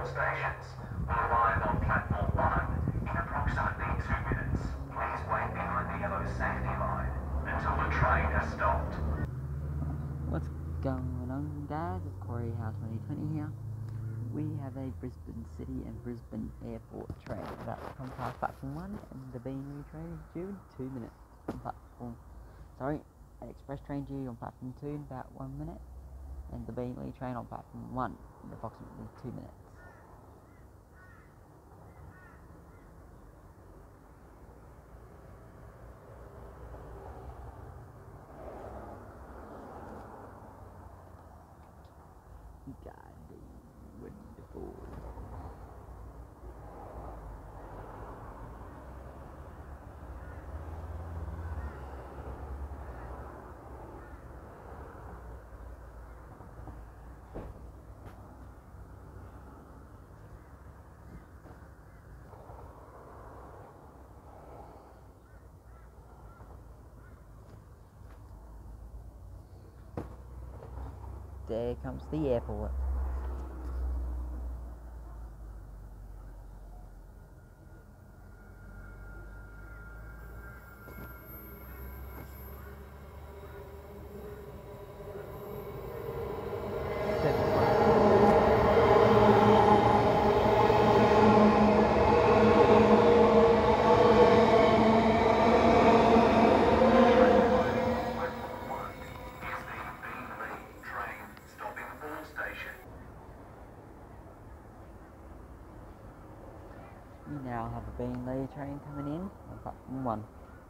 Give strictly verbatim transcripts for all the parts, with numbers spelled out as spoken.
all stations will arrive on platform one in approximately two minutes. Please wait behind the yellow safety line until the train has stopped. What's going on, guys? It's Corey Howe twenty twenty here. We have a Brisbane City and Brisbane Airport train about to come past platform one, and the Beenleigh train is due in two minutes on platform. Sorry, an express train due on platform two in about one minute, and the Beenleigh train on platform one in approximately two minutes. God, wonderful. There comes the airport. We now have a Beenleigh train coming in on platform one.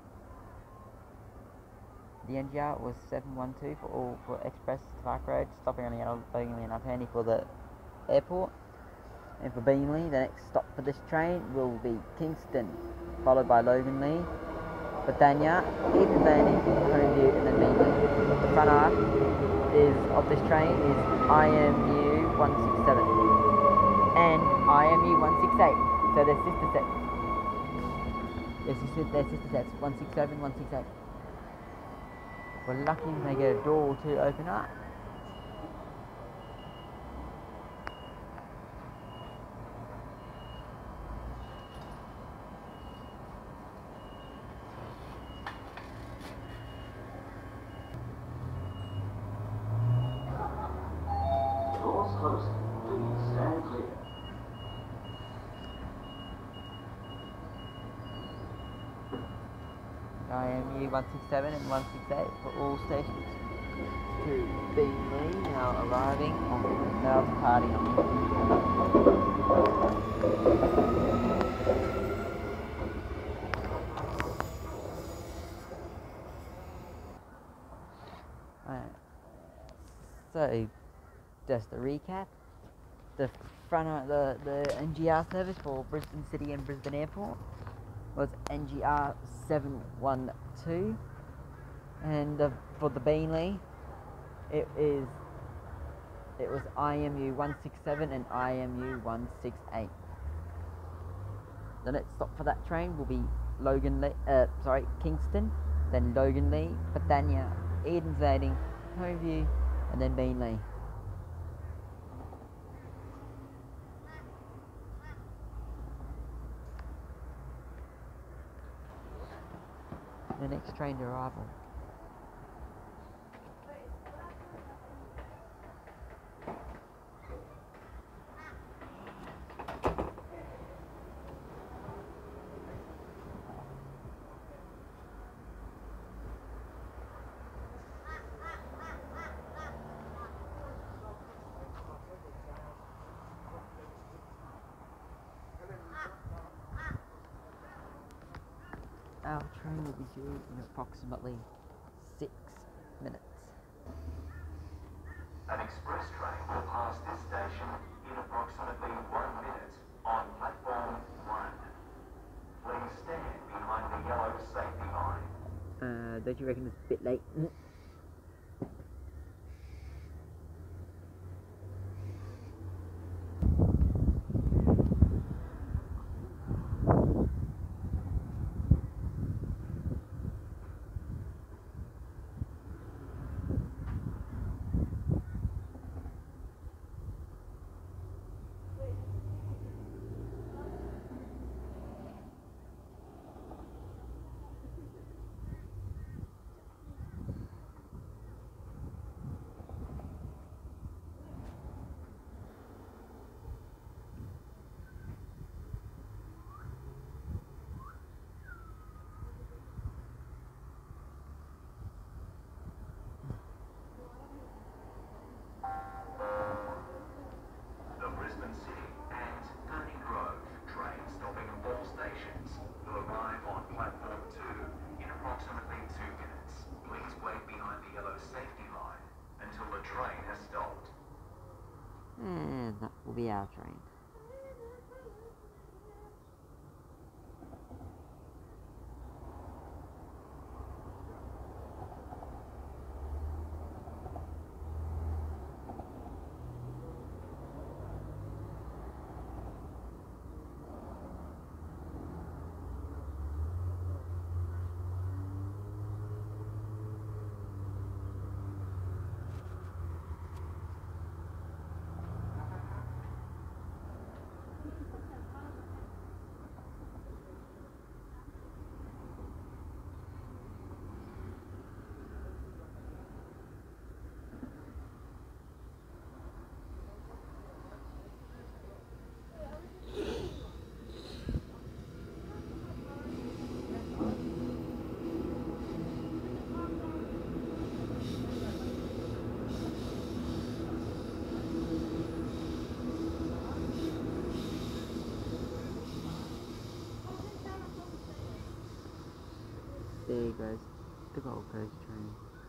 The N G R was seven one two for all for Express to Park Road, stopping only at Beenleigh and Uphandy for the airport. And for Beenleigh, the next stop for this train will be Kingston, followed by Loganlea, Britannia, Eden Landing, Homeview, and then Beenleigh. The front half is of this train is I M U one six seven and I M U one six eight. So they're sister sets. They're sister, they're sister sets, one six seven, one six eight. We're lucky if they get a door or two open up. Doors closing. Please stand clear. I M U one six seven and one six eight for all stations to Beenleigh now arriving on now departing. Alright. So just a recap. The front of the, the N G R service for Brisbane City and Brisbane Airport was N G R seven one two, and the, for the Beenleigh it is it was I M U one six seven and I M U one six eight. The next stop for that train will be Loganlea, uh, sorry, Kingston, then Loganlea, Britannia, Eden's Landing, Homeview, and then Beenleigh. The next train to arrival. Our train will be due in approximately six minutes. An express train will pass this station in approximately one minute on platform one. Please stand behind the yellow safety line. Uh, don't you reckon it's a bit late? will be our train. There goes the Gold Coast train.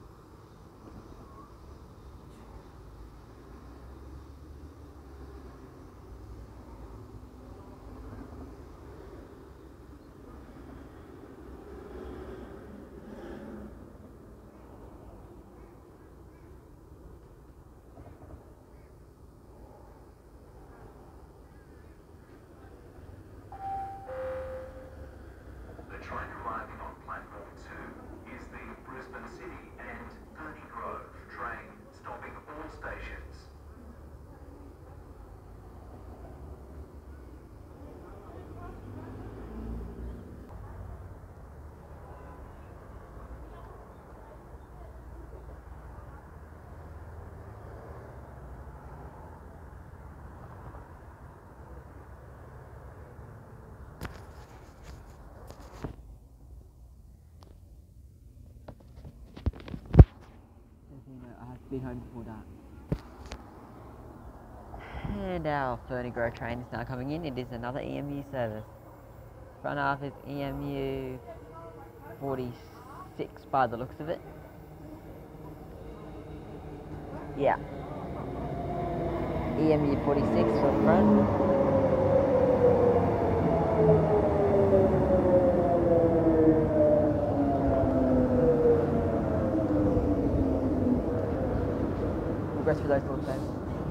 The train arriving on platform two is the Brisbane City and Ferny Grove train, stopping all stations. I have to be home before dark. And our Ferny Grove train is now coming in. It is another E M U service. Front half is E M U forty-six by the looks of it. Yeah. E M U forty-six for the front. Rest for those little things.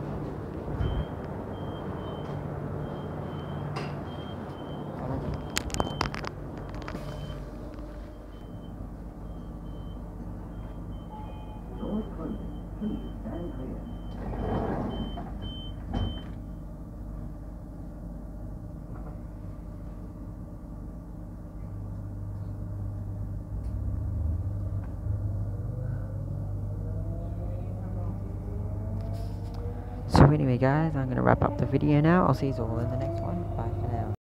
Doors closing. Please stand clear. So anyway guys, I'm going to wrap up the video now. I'll see you all in the next one. Bye for now.